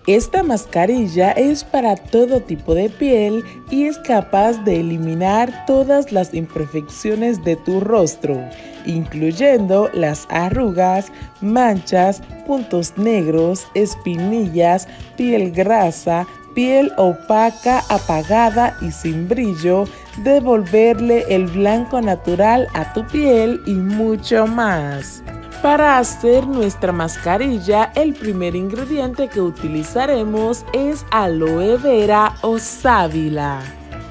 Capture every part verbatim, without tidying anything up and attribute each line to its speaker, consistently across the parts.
Speaker 1: Esta mascarilla es para todo tipo de piel y es capaz de eliminar todas las imperfecciones de tu rostro, incluyendo las arrugas, manchas, puntos negros, espinillas, piel grasa, piel opaca, apagada y sin brillo, devolverle el blanco natural a tu piel y mucho más. Para hacer nuestra mascarilla, el primer ingrediente que utilizaremos es aloe vera o sábila.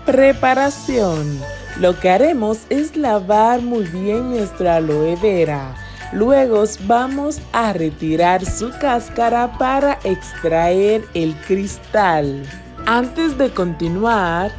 Speaker 1: Preparación. Lo que haremos es lavar muy bien nuestra aloe vera. Luego vamos a retirar su cáscara para extraer el cristal. Antes de continuar,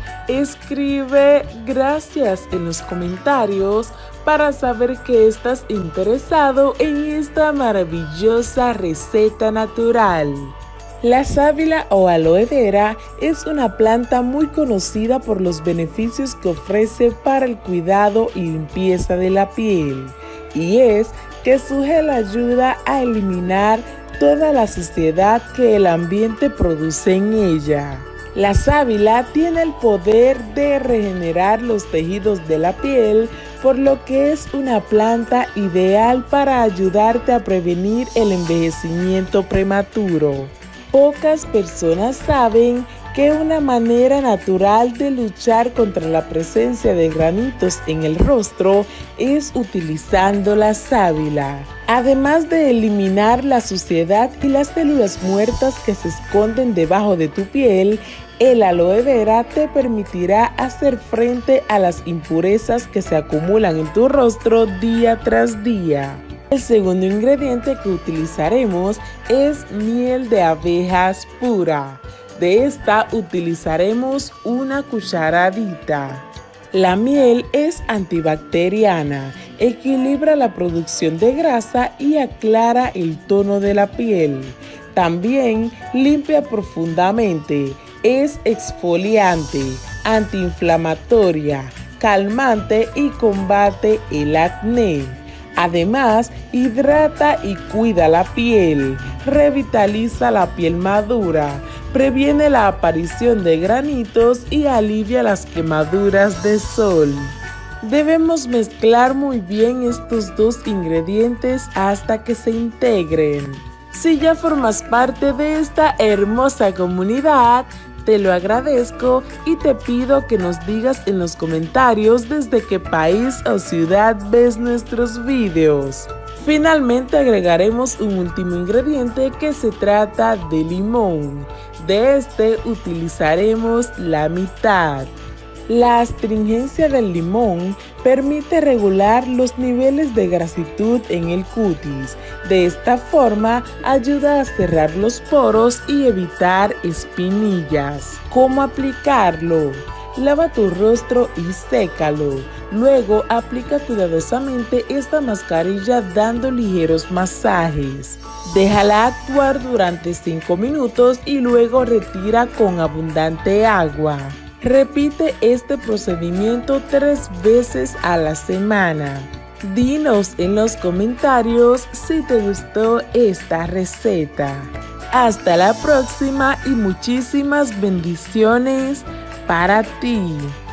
Speaker 1: escribe gracias en los comentarios para saber que estás interesado en esta maravillosa receta natural. La sábila o aloe vera es una planta muy conocida por los beneficios que ofrece para el cuidado y limpieza de la piel, y es que su gel ayuda a eliminar toda la suciedad que el ambiente produce en ella. La sábila tiene el poder de regenerar los tejidos de la piel, por lo que es una planta ideal para ayudarte a prevenir el envejecimiento prematuro. Pocas personas saben que una manera natural de luchar contra la presencia de granitos en el rostro es utilizando la sábila. Además de eliminar la suciedad y las células muertas que se esconden debajo de tu piel, el aloe vera te permitirá hacer frente a las impurezas que se acumulan en tu rostro día tras día. El segundo ingrediente que utilizaremos es miel de abejas pura. De esta utilizaremos una cucharadita. La miel es antibacteriana, equilibra la producción de grasa y aclara el tono de la piel. También limpia profundamente, es exfoliante, antiinflamatoria, calmante y combate el acné. Además, hidrata y cuida la piel, revitaliza la piel madura, previene la aparición de granitos y alivia las quemaduras de sol. Debemos mezclar muy bien estos dos ingredientes hasta que se integren. Si ya formas parte de esta hermosa comunidad, te lo agradezco y te pido que nos digas en los comentarios desde qué país o ciudad ves nuestros videos. Finalmente agregaremos un último ingrediente que se trata de limón. De este utilizaremos la mitad. La astringencia del limón permite regular los niveles de grasitud en el cutis. De esta forma ayuda a cerrar los poros y evitar espinillas. ¿Cómo aplicarlo? Lava tu rostro y sécalo. Luego aplica cuidadosamente esta mascarilla dando ligeros masajes. Déjala actuar durante cinco minutos y luego retira con abundante agua. Repite este procedimiento tres veces a la semana. Dinos en los comentarios si te gustó esta receta. Hasta la próxima y muchísimas bendiciones para ti.